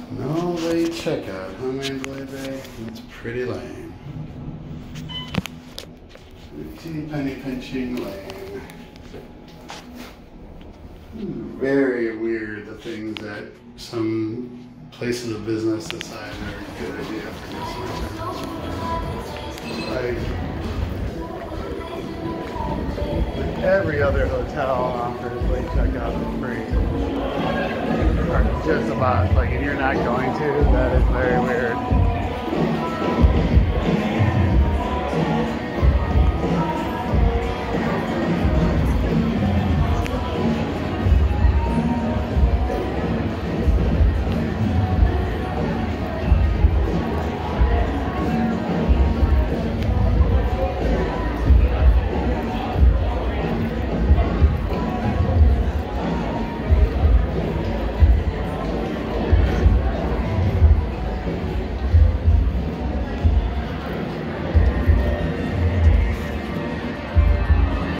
No late checkout, huh, Mandalay Bay? That's pretty lame. Teeny penny pinching lane. Very weird the things that some places of business decide are a good idea for guest like every other hotel offers late checkout for free. Or just about. Like if you're not going to, that is very weird.